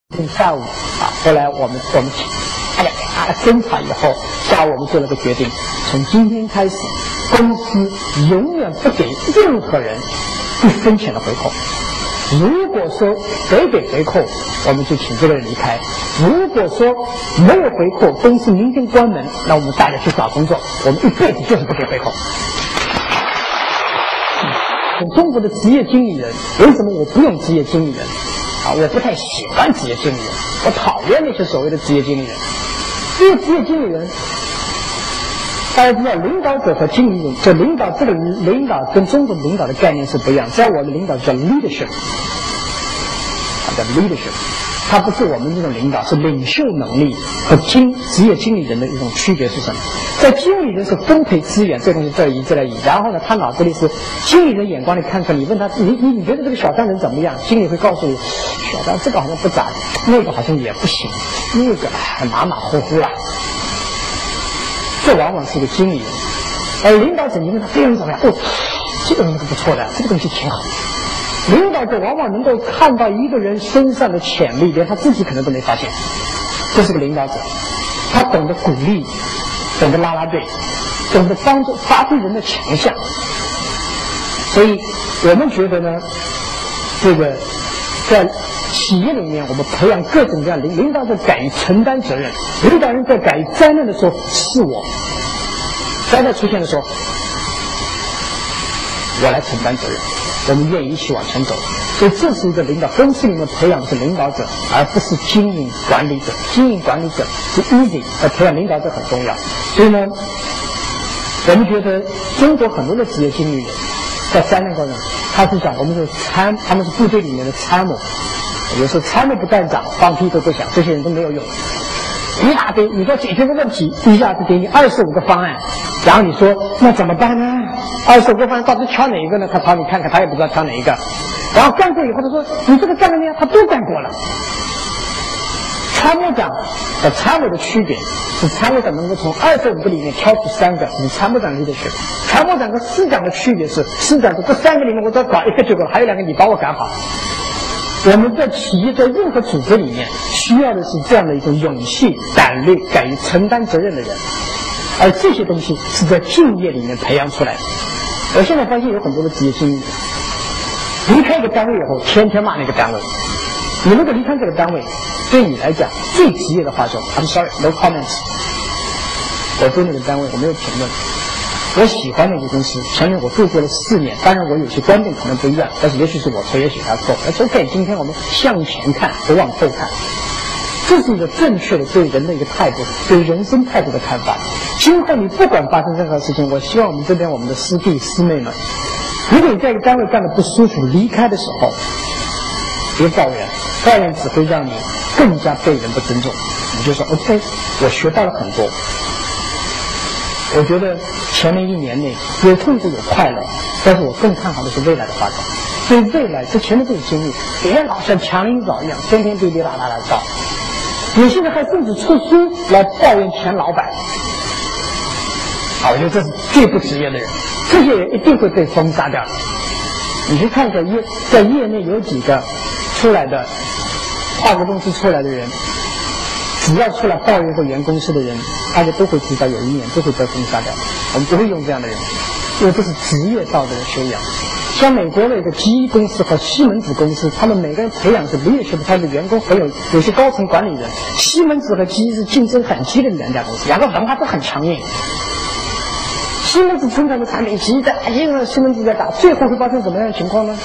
下午后来我们侦查以后，下午我们做了个决定，从今天开始，公司永远不给任何人1分钱的回扣。如果说得给回扣，我们就请这个人离开；如果说没有回扣，公司明天关门，那我们大家去找工作，我们一辈子就是不给回扣。中国的职业经理人，为什么我不用职业经理人？我不太喜欢职业经理人，我讨厌那些所谓的职业经理人。因为职业经理人，大家知道，领导者和经理人，这领导跟中国的领导的概念是不一样。在我的领导叫 leadership， 叫 leadership， 它不是我们这种领导，是领袖能力和职业经理人的一种区别是什么？在经理人是分配资源，这东西这一这来一，然后呢，他脑子里是经理人眼光里看出来，你问他你觉得这个小商人怎么样？经理会告诉你，小张这个好像不咋地，那个好像也不行，那个马马虎虎了。这往往是个经理人，而领导者你问他这个人怎么样？这个人不错的，这个东西挺好。领导者往往能够看到一个人身上的潜力，连他自己可能都没发现。这是个领导者，他懂得鼓励，懂得拉拉队，懂得帮助发挥人的强项。所以我们觉得呢，这个在企业里面，我们培养各种各样的领导者敢于承担责任，领导人在敢于灾难的时候是我，灾难出现的时候我来承担责任，我们愿意一起往前走。所以这是一个领导，公司里面培养的是领导者，而不是经营管理者。经营管理者是 easy， 而培养领导者很重要。所以呢，我们觉得中国很多的职业经理人在灾难过程，他是讲我们是他们是部队里面的参谋，有时候参谋不干长，放屁都不响，这些人都没有用。一大堆，你说解决个问题，一下子给你25个方案，然后你说那怎么办呢？25个方案到底挑哪一个呢？他朝你看看，他也不知道挑哪一个。然后干过以后，他说你这个干了没有？他都干过了。参谋长和参谋的区别是，参谋长能够从25个里面挑出3个，是参谋长力的学。参谋长和师长的区别是，师长说这3个里面我只要搞1个就够了，还有2个你帮我赶好。我们在企业，在任何组织里面需要的是这样的一种勇气、胆略、敢于承担责任的人，而这些东西是在敬业里面培养出来的。我现在发现有很多的职业经理人离开一个单位以后，天天骂那个单位。你如果离开这个单位，对你来讲最职业的话说 I'm sorry, no comments。 我对那个单位我没有评论。我喜欢那个公司，前面我做过了4年，当然我有些观点可能不一样，但是也许是我错，也许他错。That's OK， 今天我们向前看，不往后看，这是一个正确的对人的一个态度，对人生态度的看法。今后你不管发生任何事情，我希望我们这边我们的师弟师妹们，如果你在一个单位干得不舒服，离开的时候别抱怨，抱怨只会让你更加被人不尊重。你就说 OK， 我学到了很多。我觉得前面1年内有痛苦有快乐，但是我更看好的是未来的发展。所以未来这前面这种经历，别老像强领导一样天天滴滴啦啦啦造。有些人还甚至出书来抱怨前老板。我觉得这是最不职业的人，这些人一定会被封杀掉。你去看一下在业内有几个出来的跨国公司出来的人，只要出来抱怨过原公司的人，大家都会知道有一年都会被封杀掉。我们不会用这样的人，因为这是职业道德的修养。像美国的一个GE公司和西门子公司，他们每个人培养是leadership，他的员工很有些高层管理人。西门子和GE是竞争很激烈的2家公司，2个文化都很强硬。西门子生产的产品GE在西门子在打，最后会发生什么样的情况呢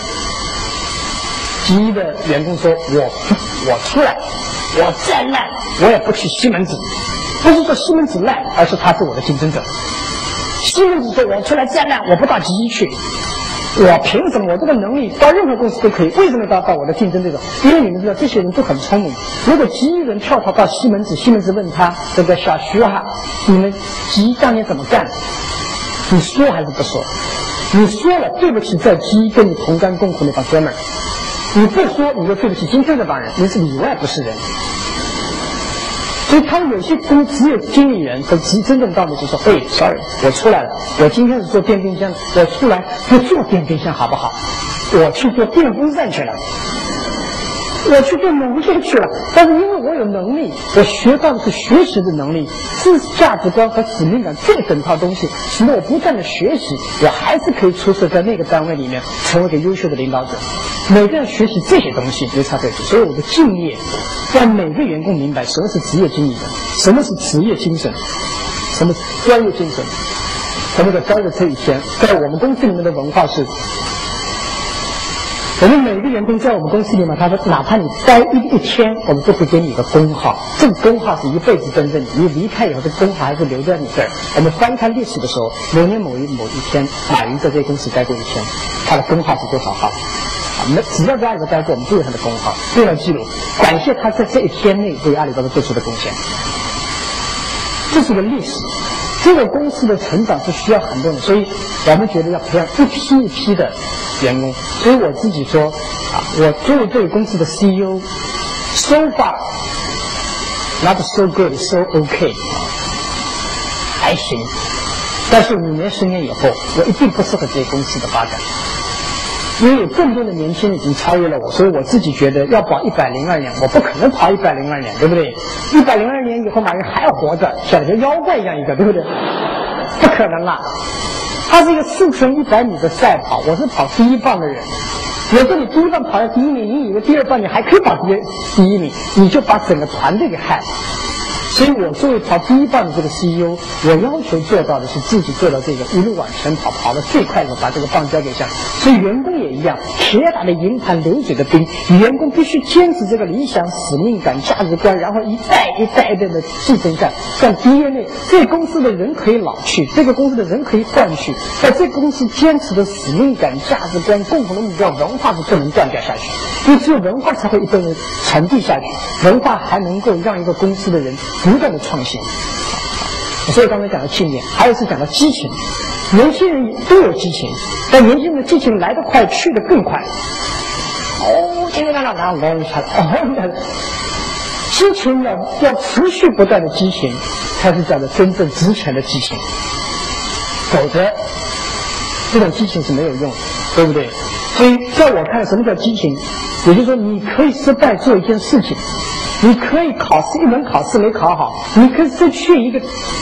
？GE的员工说我出来，我再烂我也不去西门子，不是说西门子烂，而是他是我的竞争者。西门子说我出来再烂我不到GE去，我凭什么？我这个能力到任何公司都可以，为什么到我的竞争对手？因为你们知道这些人都很聪明。如果GE人跳槽到西门子，西门子问他这个小徐啊，你们GE当年怎么干？你说还是不说？你说了对不起在GE跟你同甘共苦那帮哥们儿，你不说你就对不起今天这帮人，你是里外不是人。所以他们有些职业经理人和真正道理是说，sorry， 我出来了，我今天是做电冰箱，我出来不做电冰箱好不好？我去做电风扇去了。 我去做农业去了，但是因为我有能力，我学到的是学习的能力，知识价值观和使命感这整套东西，使得我不断的学习，我还是可以出色在那个单位里面成为一个优秀的领导者。每个人学习这些东西就差对比，所以我的敬业让每个员工明白什么是职业经理人，什么是职业精神，什么是专业精神，什么叫专业这一天。在我们公司里面的文化是，我们每个员工在我们公司里面，他说哪怕你待一天，我们都会给你一个工号，这个工号是一辈子跟着你，你离开以后，这个工号还是留在你这儿。我们翻看历史的时候，某年某一天，马云在这个公司待过一天，他的工号是多少号？那只要在阿里巴巴待过，我们都有他的工号，都要记录，感谢他在这一天内为阿里巴巴做出的贡献。这是个历史。这个公司的成长是需要很多人，所以我们觉得要培养一批一批的员工。所以我自己说我作为这个公司的 CEO so far not so good so OK 还行，但是5年10年以后我一定不适合这个公司的发展，因为有更多的年轻人已经超越了我，所以我自己觉得要保102年，我不可能跑102年，对不对？102年以后马云还活着，像个妖怪一样一个，对不对？不可能了。他是一个4乘100米的赛跑，我是跑第1棒的人。有时候你第1棒跑到第1名，你以为第2棒你还可以跑第1名，你就把整个团队给害了。所以我作为跑第1棒的这个 CEO， 我要求做到的是自己做到这个一路往前跑，跑得最快的把这个棒交给下。所以员工也一样，铁打的营盘流水的兵，员工必须坚持这个理想、使命感、价值观，然后一代一代的继承下。像 DNA， 这个公司的人可以老去，这个公司的人可以换去，在这个公司坚持的使命感、价值观、共同的目标、文化是不能断掉下去，因为只有文化才会一辈子传递下去，文化还能够让一个公司的人不断的创新。所以刚才讲到敬业，还有是讲到激情。年轻人都有激情，但年轻人的激情来得快，去得更快。激情要持续不断的激情，才是叫做真正值钱的激情，否则这种激情是没有用的，对不对？所以在我看，什么叫激情？也就是说，你可以失败做一件事情，你可以考试一门考试没考好，你可以失去一个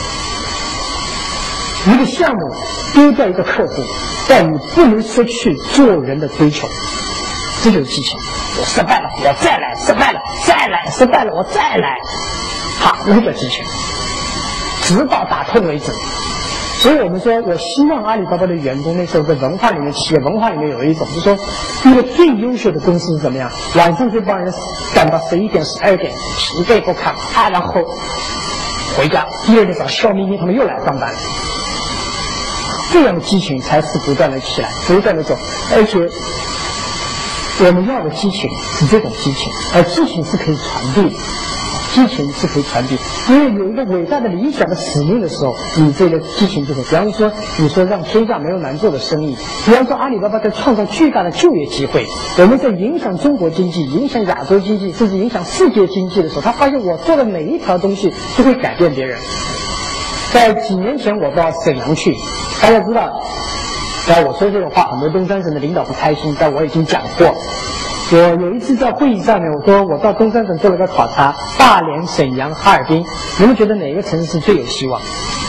项目，丢掉一个客户，但你不能失去做人的追求，这就是激情。我失败了，我再来；失败了，再来；失败了，我再来。好，那叫激情，直到打通为止。所以我们说，我希望阿里巴巴的员工那时候在文化里面，企业文化里面有一种，就是说，一个最优秀的公司是怎么样？晚上这帮人干到11点、12点，疲惫不堪然后回家，第二天早上笑眯眯，他们又来上班了。这样的激情才是不断的起来，不断的走，而且我们要的激情是这种激情，而激情是可以传递的，激情是可以传递，因为有一个伟大的理想的使命的时候，你这个激情就会，比方说你说让天下没有难做的生意，比方说阿里巴巴在创造巨大的就业机会，我们在影响中国经济、影响亚洲经济，甚至影响世界经济的时候，他发现我做的每一条东西都会改变别人。在几年前我到沈阳去，大家知道，我说这种话很多东三省的领导不开心，但我已经讲过。我有一次在会议上面，我说我到东三省做了个考察，大连、沈阳、哈尔滨，你们觉得哪个城市最有希望？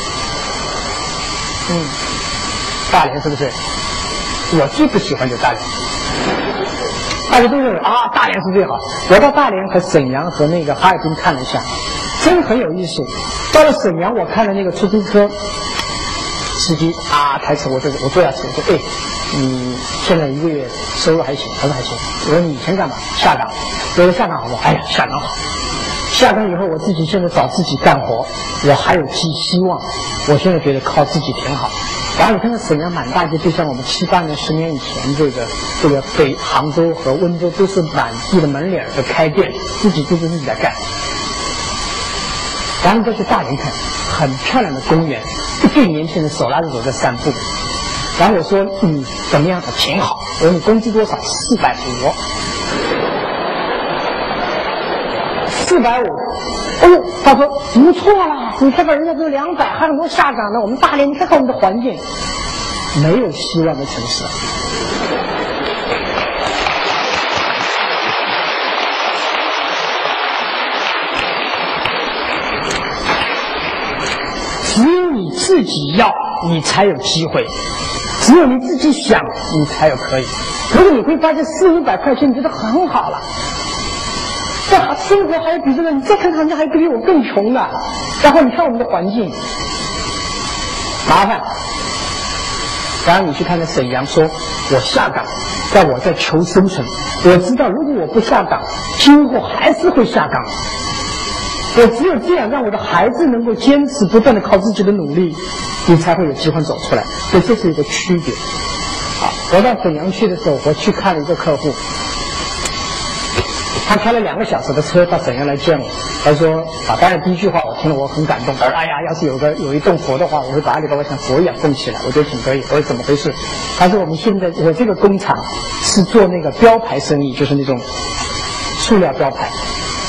大连是不是？我最不喜欢就大连，大家都认为大连是最好。我到大连和沈阳和那个哈尔滨看了一下，真很有意思。到了沈阳，我看了那个出租车司机开车，我坐下去，我说你现在一个月收入还行？他说还行。我说你以前干嘛？下岗。我说下岗好不好？下岗好。下岗以后，我自己现在找自己干活，我还有希望。我现在觉得靠自己挺好。然后你看看沈阳满大街，就像我们7、8年、10年以前这个北杭州和温州都是满地的门脸的开店，自己在干。然后再去大连看，很漂亮的公园，一对年轻人手拉着手在散步。然后我说你怎么样？他挺好。我说你工资多少？450。450。他说不错啦，你看看人家都200，还很多下岗的。我们大连，你看看我们的环境，没有希望的城市。 自己要，你才有机会；只有你自己想，你才有可以。如果你会发现400-500块钱，你觉得很好了，这生活还有比这个，你再看看人家还比我更穷的。然后你看我们的环境，麻烦。然后你去看看沈阳，说我下岗，但我在求生存。我知道，如果我不下岗，今后还是会下岗。我只有这样，让我的孩子能够坚持，不断的靠自己的努力，你才会有机会走出来。所以这是一个区别。我到沈阳去的时候，我去看了一个客户，他开了2个小时的车到沈阳来见我。他说当然第一句话我听了我很感动，哎呀，要是有一栋佛的话，我会把阿里巴巴像佛一样供起来，我觉得挺可以。我说怎么回事？他说我这个工厂是做那个标牌生意，就是那种塑料标牌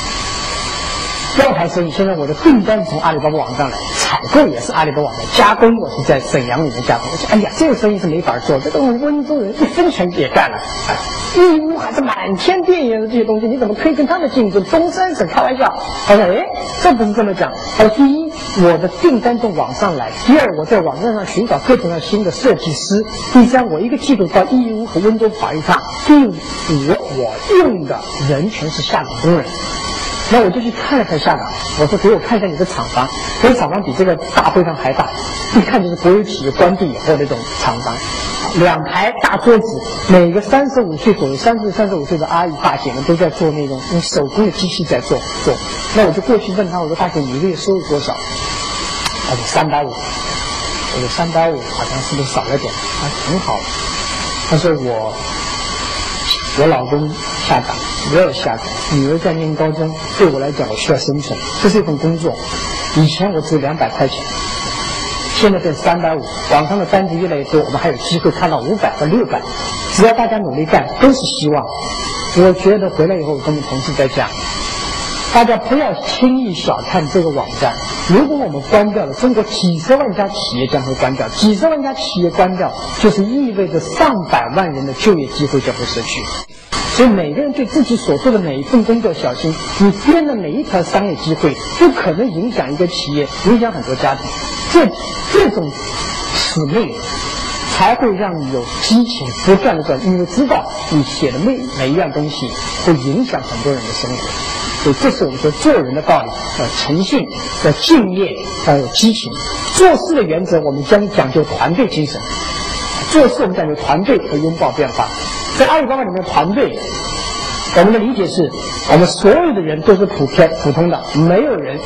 生意。现在我的订单从阿里巴巴网上来，采购也是阿里巴巴网上，加工我是在沈阳里面加工。我说哎呀，这个生意是没法做，这个温州人1分钱也干了，义乌还是满天遍野的这些东西，你怎么可以跟他们竞争？东三省开玩笑。他说这不是这么讲。他说第一，我的订单从网上来；第二，我在网站上寻找各种各样新的设计师；第三，我1个季度到义乌和温州跑一趟；第五，我用的人全是下岗工人。那我就去看了看下岗，我说给我看一下你的厂房，我的厂房比这个大会上还大，一看就是国有企业关闭以后那种厂房，2排大桌子，每个35岁左右35岁的阿姨大姐们都在做那种用手工的机器在做。那我就过去问他，我说大姐你1个月收入多少？他说350。我说350好像是不是少了点？他说挺好。他说我老公下岗，我也下岗，女儿在念高中，对我来讲我需要生存，这是一份工作。以前我只有200块钱，现在变350，网上的单子越来越多，我们还有机会看到500和600，只要大家努力干，都是希望。我觉得回来以后我跟我们同事在讲，大家不要轻易小看这个网站，如果我们关掉了，中国几十万家企业将会关掉，几十万家企业关掉，就是意味着上百万人的就业机会将会失去。所以每个人对自己所做的每一份工作小心，你编的每一条商业机会都可能影响一个企业，影响很多家庭。这种使命才会让你有激情不断的做，因为知道你写的每一样东西会影响很多人的生活。所以这是我们说做人的道理，要诚信，要敬业，要有激情。做事的原则我们讲究团队精神，做事我们讲究团队和拥抱变化。在阿里巴巴里面，团队我们的理解是，我们所有的人都是普通的，没有人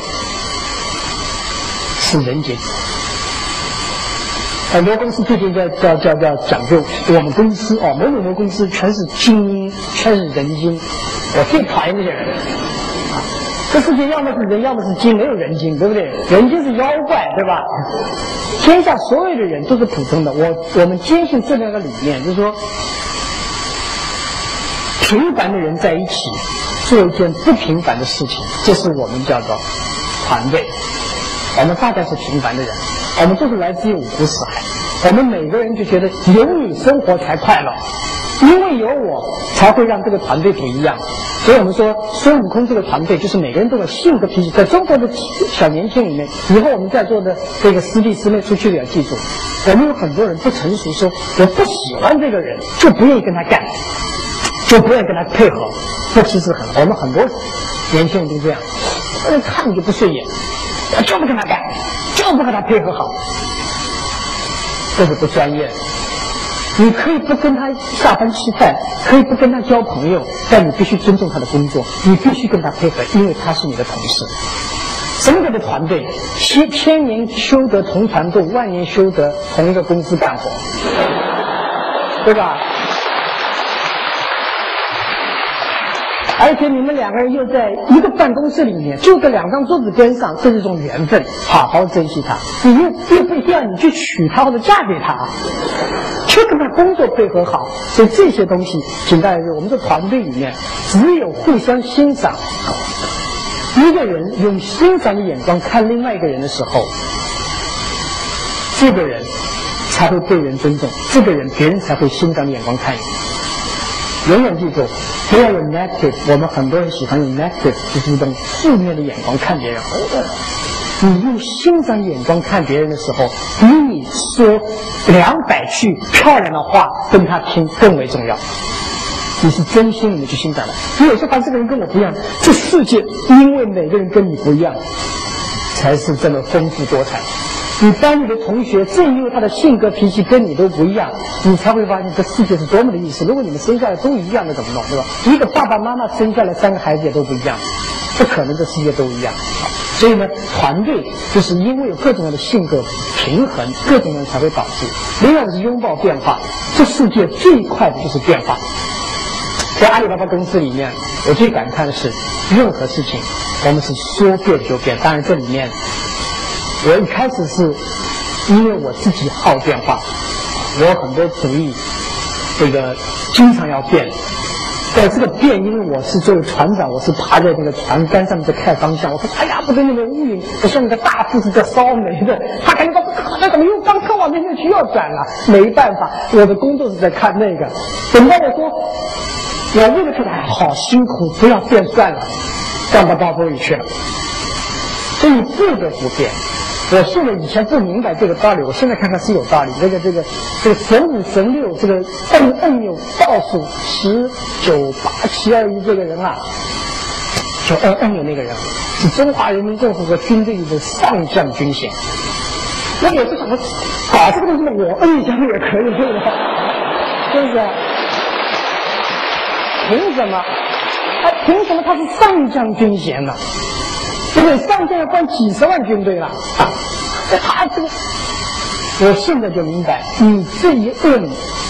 是人杰。很多公司最近在讲究，我们公司某某公司全是精英，全是人精。我最讨厌这些人这世界要么是人，要么是精，没有人精，对不对？人精是妖怪，对吧？天下所有的人都是普通的。我们坚信这样一个理念，就是说，平凡的人在一起做一件不平凡的事情，这是我们叫做团队。我们大家是平凡的人，我们都是来自于五湖四海，我们每个人就觉得有你生活才快乐，因为有我才会让这个团队不一样。所以我们说孙悟空这个团队就是每个人都有性格脾气。在中国的小年轻里面，以后我们在座的这个师弟师妹出去的要记住，我们有很多人不成熟，说我不喜欢这个人，就不愿意跟他干，就不愿意跟他配合。这其实我们很多年轻人都这样，看你就不顺眼，我就不跟他干，就不跟他配合好，这是不专业的。你可以不跟他下班吃饭，可以不跟他交朋友，但你必须尊重他的工作，你必须跟他配合，因为他是你的同事。什么叫做团队？千年修得同船渡，万年修得同一个公司干活，对吧？而且你们两个人又在一个办公室里面，就在2张桌子边上，这是一种缘分，好好珍惜它。你又不需要你去娶她或者嫁给他，就跟他工作配合好。所以这些东西，请大家记住，我们的团队里面只有互相欣赏。一个人用欣赏的眼光看另外一个人的时候，这个人才会被人尊重，这个人别人才会欣赏的眼光看你。永远记住，不要有 negative。我们很多人喜欢用 negative，就是一种负面的眼光看别人。 你用欣赏眼光看别人的时候，比你说200句漂亮的话跟他听更为重要。你是真心的去欣赏的。你有时候发现这个人跟我不一样，这世界因为每个人跟你不一样，才是这么丰富多彩。你班里的同学正因为他的性格脾气跟你都不一样，你才会发现这世界是多么的意思。如果你们生下来都一样的怎么弄，对吧？一个爸爸妈妈生下来3个孩子也都不一样，不可能这世界都一样。所以呢，团队就是因为有各种样的性格平衡，各种人才会导致。另外是拥抱变化，这世界最快的就是变化。在阿里巴巴公司里面，我最感叹的是，任何事情我们是说变就变。当然这里面我一开始是因为我自己好变化，我有很多主意这个经常要变。在这个变，因为我是作为船长，我是爬在那个船杆上面在看方向。我说哎呀，不对，那个乌云，我说你的大副是在烧煤的，他感觉到好像怎么又刚看往那边去又转了，没办法，我的工作是在看那个。等到我说我为了看他好辛苦，不要变算了，干到包沟里去了，所以不得不变。我现在以前不明白这个道理，我现在看看是有道理。这个神5神6，这个按钮倒数10、9、8、7、2、1，这个人啊，就按钮那个人是中华人民共和国军队里的上将军衔。我有时想说，搞这个东西我摁一下也可以，对吧？是不是？凭什么？凭什么他是上将军衔呢？对不对？上将要管几10万军队了。他这个，我现在就明白，你这一摁，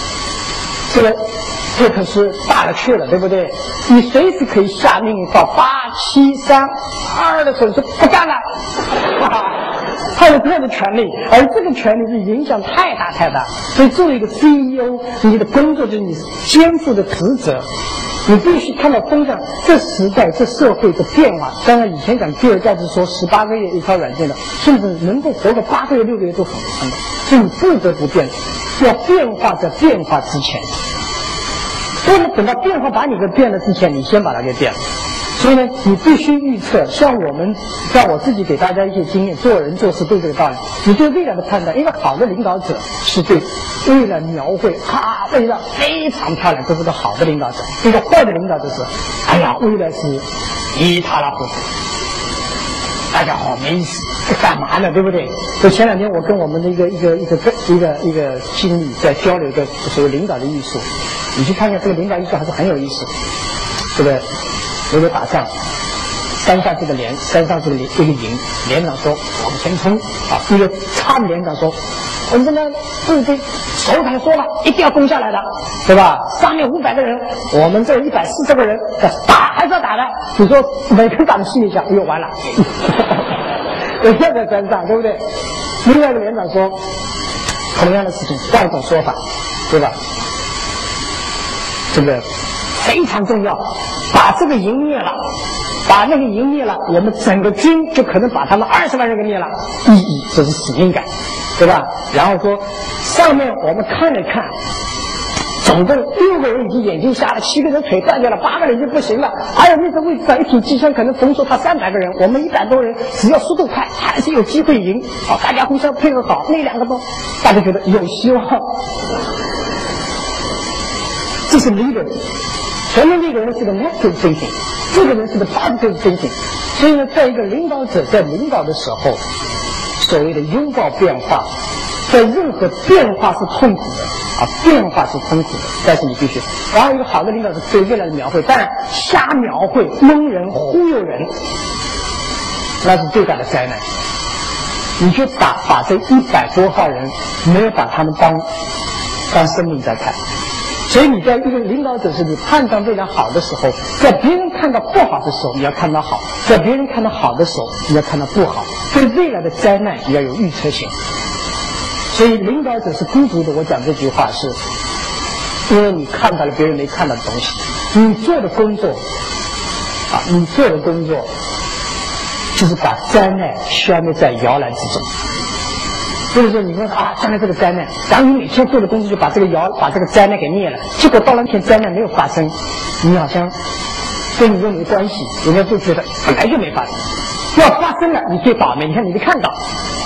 这可是大了去了，对不对？你随时可以下命令到8、7、3、2的时候说不干了，他有这样的权利，而这个权利是影响太大。所以作为一个 CEO， 你的工作就是你肩负的职责。你必须看到风向，这时代、这社会的变化。当然，以前讲比尔盖茨说18个月一条软件的，甚至能够活个8个月、6个月都很难的。所以你不得不变，要变化在变化之前。不能等到变化把你给变了之前，你先把它给变了。所以呢，你必须预测。像我自己给大家一些经验，做人做事都这个道理。你对未来的判断，因为好的领导者是对未来描绘，未来非常漂亮，这是个好的领导者。一个坏的领导者是，哎呀，未来是一塌糊涂，大家好没意思，这干嘛呢？对不对？所以前2天我跟我们的一个经理在交流一个所谓领导的艺术。你去看看这个领导艺术还是很有意思。这个有个打仗，山上这个营，连长说往前冲啊，一个参连长说我们这边部队首长说了一定要攻下来的，对吧？上面500个人，我们这140个人打还是要打的。你说每个长心里想，哎呦完了，人家在山上，对不对？另外一个连长说同样的事情换一种说法，对吧？这个非常重要，把这个营灭了，把那个营灭了，我们整个军就可能把他们20万人给灭了，意义这是使命感，对吧？然后说上面我们看了看，总共6个人已经眼睛瞎了，7个人腿断掉了，8个人就不行了，还有那个位置上一挺机枪可能封锁他300个人，我们100多人只要速度快还是有机会赢。好，大家互相配合好，那2个都大家觉得有希望。这是 leader， 前面那个人是个 negative thinking， 这个人是个 positive thinking。所以呢，在一个领导者在领导的时候，所谓的拥抱变化，在任何变化是痛苦的变化是痛苦的，但是你必须。然后一个好的领导者对未来的描绘，但瞎描绘、蒙人、忽悠人，那是最大的灾难。你就把这100多号人没有把他们当生命在看。所以你在一个领导者是你判断未来好的时候，在别人看到不好的时候你要看到好，在别人看到好的时候你要看到不好，对未来的灾难你要有预测性。所以领导者是孤独的，我讲这句话是因为你看到了别人没看到的东西。你做的工作就是把灾难消灭在摇篮之中。就是说你说将来这个灾难，然后你每天做的工作就把这个灾难给灭了，结果到了那天灾难没有发生，你好像跟你又没关系，人家就觉得本来就没发生。 要发生了，你最倒霉。你看，你没看到。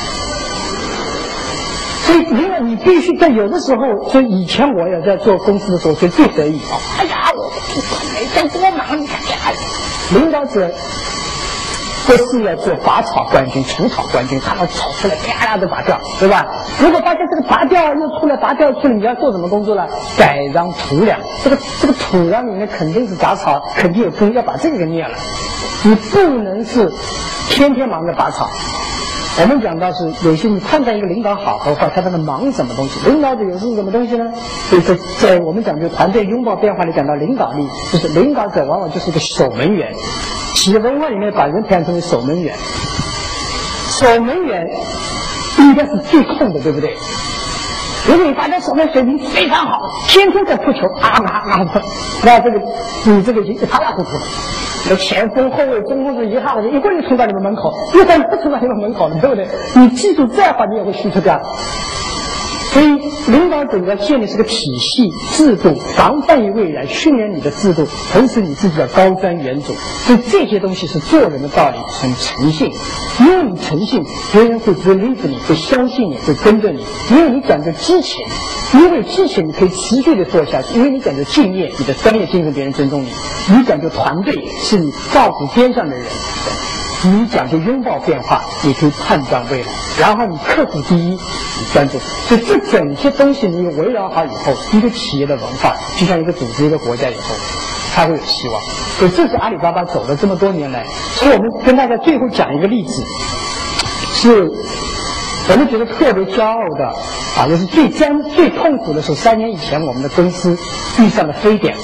所以，领导你必须在有的时候，所以以前我也在做公司的时候，就最得意啊！哎呀，我每天多忙，你看呀，领导者不是要做拔草冠军、除草冠军，看到草出来啪啦的拔掉，对吧？如果发现这个拔掉又出来，拔掉出来，你要做什么工作呢？改让土壤，这个土壤里面肯定是杂草，肯定有根，要把这个给灭了。你不能是天天忙着拔草。我们讲到是有些你判断一个领导好和坏，他在那忙什么东西？领导者有时是什么东西呢？所以在我们讲究团队拥抱变化里讲到领导力，就是领导者往往就是一个守门员。企业文化里面把人培养成为守门员，守门员应该是最痛的，对不对？如果你大家守门水平非常好，天天在扑球那这个你这个一塌糊涂了。有前锋、后卫、中锋是一塌糊涂，一会儿就冲到你们门口，一会儿不冲到你们门口了，对不对？你技术再好，你也会虚脱掉。所以，领导者要建立是个体系、制度，防范于未然，训练你的制度，同时你自己要高瞻远瞩。所以这些东西是做人的道理，很诚信。因为你诚信，别人会 believe 你，会相信你，会跟着你。因为你讲究激情，因为激情你可以持续的做下去。因为你讲究敬业，你的专业精神别人尊重你。你讲究团队，是你照顾边上的人。你讲究拥抱变化，你可以判断未来，然后你克服第一，你专注。所以这整些东西你围绕好以后，一个企业的文化就像一个组织、一个国家以后才会有希望。所以这是阿里巴巴走了这么多年来。所以我们跟大家最后讲一个例子，是我们觉得特别骄傲的也是最痛苦的时候。3年以前我们的公司遇上了非典。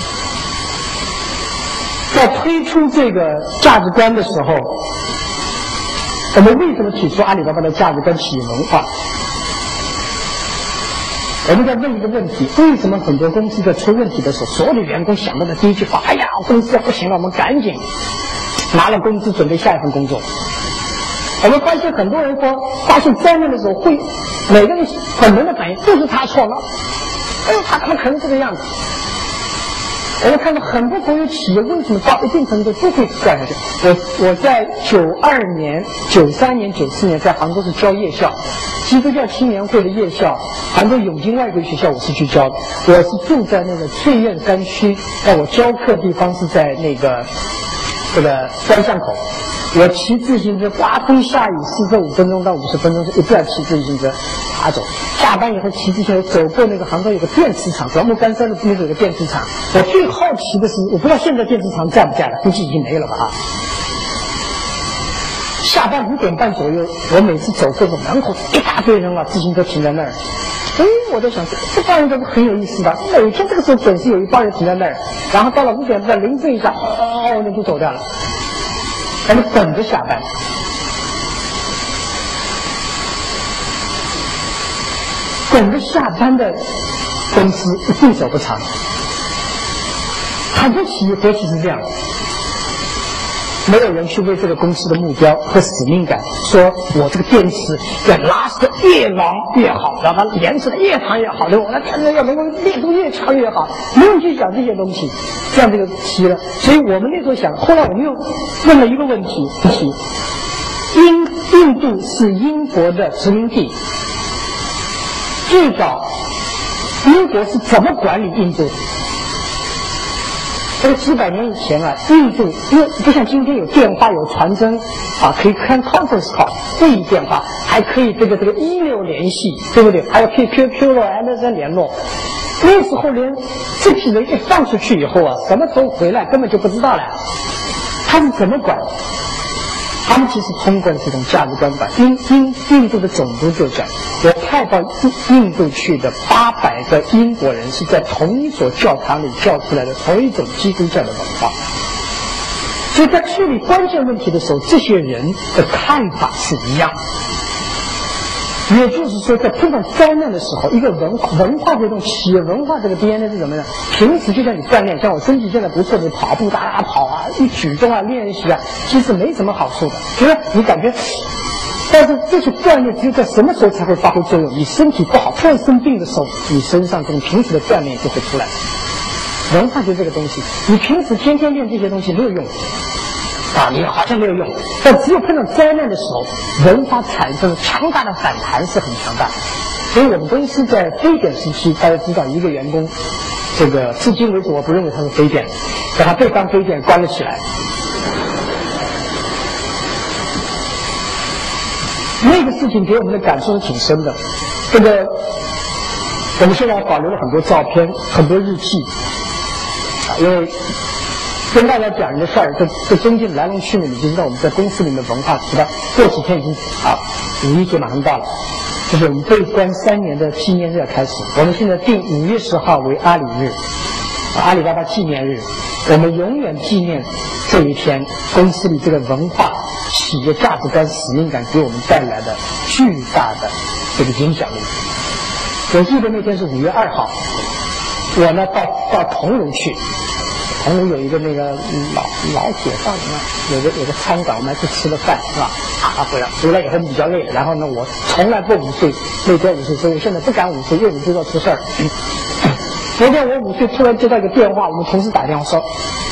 在推出这个价值观的时候，我们为什么提出阿里巴巴的价值观企业文化？我们在问一个问题：为什么很多公司在出问题的时候，所有的员工想到的第一句话，哎呀，公司要不行了，我们赶紧拿了工资准备下一份工作。我们发现很多人发现灾难的时候，会每个人本能的反应就是他错了，哎呦，他怎么可能这个样子？我们看到很多国有企业为什么到一定程度都会干下去。我在92年、93年、94年在杭州是教夜校，基督教青年会的夜校，杭州永金外国语学校我是去教的。我是住在那个翠苑山区，我教课地方是在那个山巷口。我骑自行车，刮风下雨45分钟到50分钟是一定要骑自行车爬走。下班以后骑自行车走过那个杭州有个电池厂，主要木干山的那边有个电池厂。我最好奇的是，我不知道现在电池厂在不在了，估计已经没了吧下班5点半左右，我每次走过门口一大堆人自行车停在那儿。我在想，这帮人都是很有意思的，每天这个时候总是有一帮人停在那儿，然后到了5点半铃声一下，那就走掉了。他们等着下班，等着下班的公司一定走不长。很多企业尤其是这样，没有人去为这个公司的目标和使命感，说我这个电池要拉得越long越好，让它延迟的越长越好，对吧？我的电池要能够烈度越强越好，没有人去想这些东西，这样这个企业了。所以我们那时候想，后来我们又问了一个问题：印度是英国的殖民地，最早英国是怎么管理印度的？这个几百年以前印度因为不像今天有电话有传真可以看 conference call 会议电话，还可以这个 email 联系，对不对？还有 QQ 了 MSN 联络。那时候连这批人一放出去以后什么时候回来根本就不知道了。他是怎么管？他们其实通过这种价值观吧，印度的总督就讲，我派到印度去的800个英国人是在同一所教堂里教出来的同一种基督教的文化，所以在处理关键问题的时候，这些人的看法是一样的。也就是说，在碰到灾难的时候，一个文化这种企业文化这个 DNA 是什么呢？平时就像你锻炼，像我身体现在不错的跑步大跑一举重练习其实没什么好处的，就是你感觉，但是这些锻炼只有在什么时候才会发挥作用？你身体不好突然生病的时候，你身上这种平时的锻炼就会出来。文化就这个东西，你平时天天练这些东西没有用， 啊，你好像没有用。但只有碰到灾难的时候，文化产生强大的反弹是很强大的。所以我们公司在非典时期，大家知道一个员工，这个至今为止我不认为他是非典，把他被当非典关了起来。那个事情给我们的感受是挺深的。这个我们现在保留了很多照片，很多日记啊，因为跟大家讲一个事儿，这中间来龙去脉，你就知道我们在公司里面的文化。知道过几天已经5一节马上到了，就是我们被关3年的纪念日开始。我们现在定5月10号为阿里日，阿里巴巴纪念日。我们永远纪念这一天，公司里这个文化、企业价值观、使命感给我们带来的巨大的这个影响力。我记得那天是5月2号，我呢到桐庐去。桐庐有一个那个老解放什么，有个餐馆，我们还去吃了饭，是吧？回来以后比较累，然后呢，我从来不午睡，那天午睡，所以我现在不敢午睡，又午睡到出事儿。昨天我午睡突然接到一个电话，我们同事打电话说，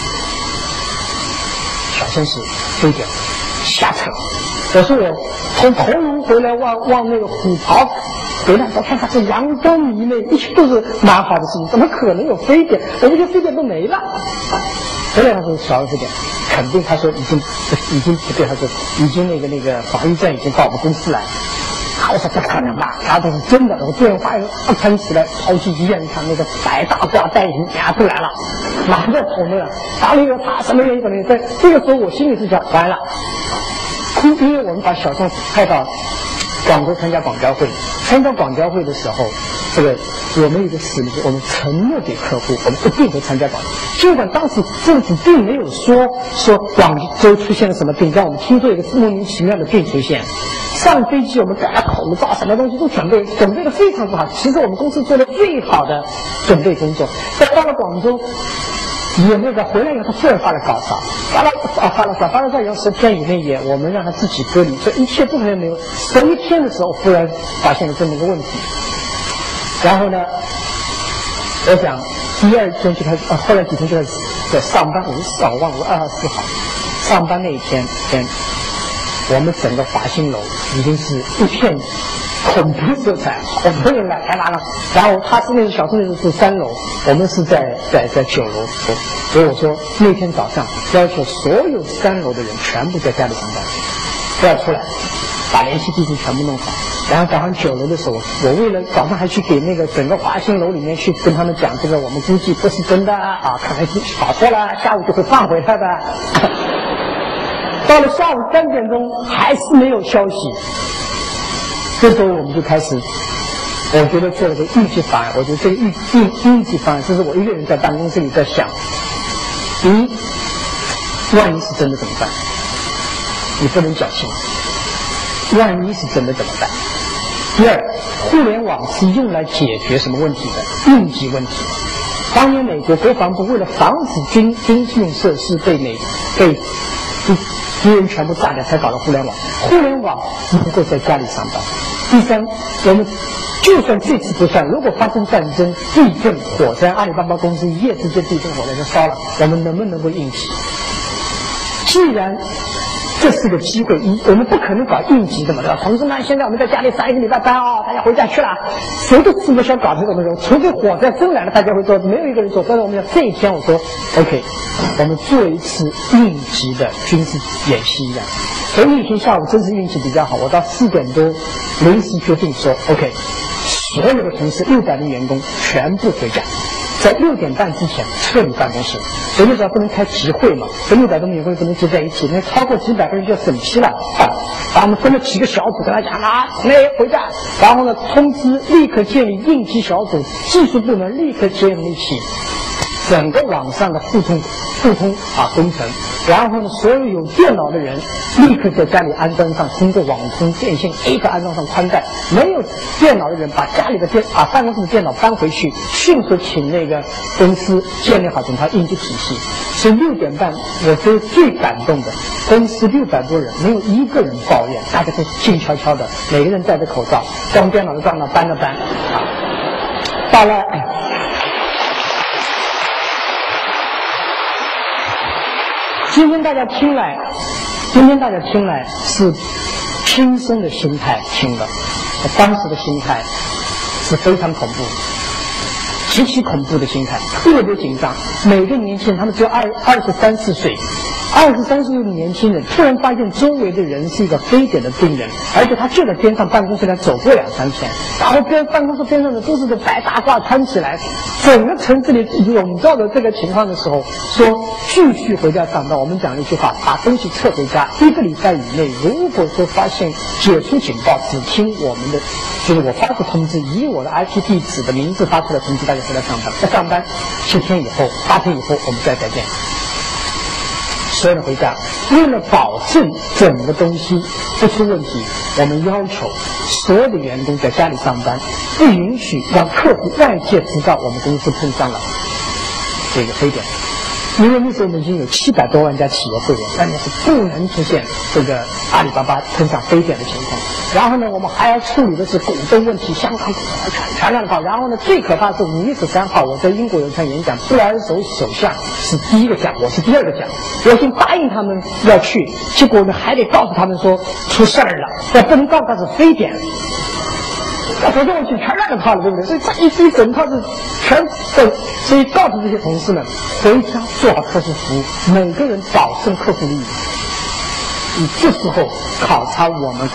小陈是非典，瞎扯。我说我从桐庐回来往那个虎跑回来，我看他是阳光明媚，一切都是蛮好的事情，怎么可能有非典？我们这非典都没了。回来他说小非典，肯定他说已经不对，他说已经那个防疫站已经到我们公司来。我说不可能吧，他这是真的。我电话喷起来，跑去医院一看，那个白大褂戴银牙都来了，马上跑没了。然后那个他什么原因可能在这个时候，我心里是想完了，哭，因为我们把小宋派到广州参加广交会。参加广交会的时候，这个我们有个使命，我们承诺给客户，我们一定会参加广交。尽管当时政府并没有说广州出现了什么病，但我们听说有个莫名其妙的病出现。上飞机我们戴了口罩，什么东西都准备的非常之好。其实我们公司做的最好的准备工作。但到了广州，也那个回来以后，他突然发了高烧，发了烧以后10天以内也我们让他自己隔离，这一切都还没有。11天的时候，忽然发现了这么一个问题。然后呢，我想第二天就开始，后来几天就开始在上班。54号我忘了，2号4号上班那一天，我们整个华兴楼已经是一片恐怖色彩，好多人来完了。然后他是那个小村子是3楼，我们是在9楼。所以我说那天早上要求所有3楼的人全部在家里上班，不要出来，把联系地址全部弄好。然后早上9楼的时候，我为了早上还去给那个整个华兴楼里面去跟他们讲，这个我们估计不是真的啊，可能是搞错了，下午就会放回来的。到了下午3点钟还是没有消息，这时候我们就开始，我觉得做了个应急方案。我觉得这个应急方案，这是我一个人在办公室里在想。第一，万一是真的怎么办？你不能侥幸，万一是真的怎么办？第二，互联网是用来解决什么问题的？应急问题。当年美国国防部为了防止军用设施被敌人全部炸掉，才搞了互联网。互联网能够在家里上班。第三，我们就算这次不算，如果发生战争、地震、火灾，阿里巴巴公司一夜之间地震火灾就烧了，我们能不能够应急？既然这是个机会，我们不可能搞应急的嘛，对吧？同志们，现在我们在家里上1个礼拜班大家回家去了，谁都不想搞这种东西，除非火灾真来了，大家会做，没有一个人做。但是我们要这一天，我说 OK， 我们做一次应急的军事演习一样。所以那天下午真是运气比较好，我到4点多临时决定说 OK， 所有的同事600名员工全部回家。在6点半之前撤离办公室，所以那时候不能开集会嘛，这600多名员工不能聚在一起，因为超过几百个人就要审批了。把我们分了几个小组，跟他讲回家，然后呢通知立刻建立应急小组，技术部门立刻建立起整个网上的互通工程，然后呢所有有电脑的人立刻在家里安装上，通过网通电信立刻安装上宽带，没有电脑的人把家里的办公室的电脑搬回去，迅速请那个公司建立好整套应急体系。是6点半，我觉得最感动的，公司600多人没有一个人抱怨，大家都静悄悄的，每个人戴着口罩，装电脑的装到搬的搬到了今天大家听来是轻松的心态听的，当时的心态是非常恐怖的，极其恐怖的心态，特别紧张。每个年轻人，他们只有23、24岁，23、24岁的年轻人突然发现周围的人是一个非典的病人，而且他就在边上办公室里走过2、3天，然后办公室边上的都是的白大褂穿起来，整个城市里笼罩着这个情况的时候，说继续回家上班。我们讲了一句话，把东西撤回家，1个礼拜以内，如果说发现解除警报，只听我们的，就是我发出通知，以我的 IP 地址的名字发出的通知，大家回来上班。在上班7天以后、8天以后，我们再见。所有人回家，为了保证整个东西不出问题，我们要求所有的员工在家里上班，不允许让客户外界知道我们公司碰上了这个非典。因为那时候我们已经有700多万家企业会员，但是不能出现这个阿里巴巴碰上非典的情况。然后呢，我们还要处理的是股东问题，香港全让跑。然后呢，最可怕的是5月13号，我在英国有一场演讲，布莱恩首相是第1个讲，我是第2个讲。我已经答应他们要去，结果呢还得告诉他们说出事儿了，但不能告诉他是非典。昨天我去全让着他了，对不对？所以这一整套是全对，所以告诉这些同事们，回家做好客户服务，每个人保证客户利益。你这时候考察我们